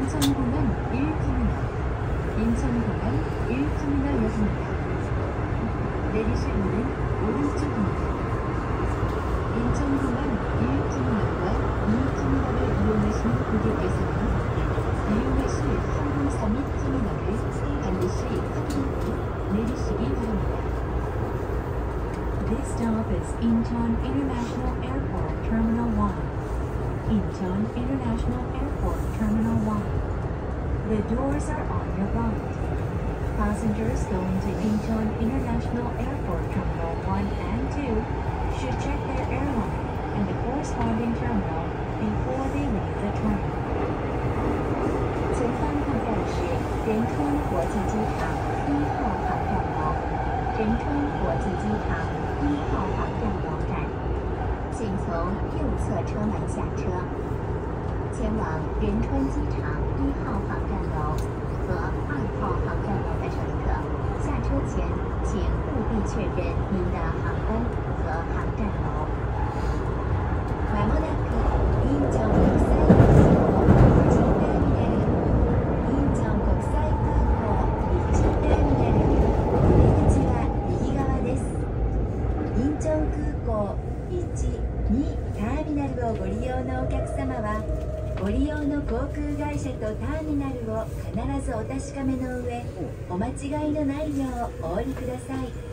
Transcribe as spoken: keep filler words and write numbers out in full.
인천공항 일 터미널, 인천공항 일 터미널역입니다. 내리실 문은 오른쪽입니다. 인천공항 일 터미널과 이 터미널을 이용하시는 고객께서는 이용하실 항공사 및 터미널을 반드시 확인하고 내리시기 바랍니다. This stop is Incheon International Airport Terminal one. Incheon International Airport Terminal one. The doors are on your right. Passengers going to Incheon International Airport Terminal one and two should check their airline and the corresponding terminal before they leave the terminal. 前方航站是仁川国际机场一号航站楼，仁川国际机场一号航站楼站，请从右侧车门下车，前往仁川机场一号航站楼和二号航站楼的乘客，下车前请务必确认您的航班和航站楼。まもなくインチョン国際空港リッチターミナル、インチョン国際空港リッチターミナル、お出口は右側です。インチョン空港いち、にターミナルをご利用のお客様は、ご利用の航空会社とターミナルを必ずお確かめの上、お間違いのないようお降りください。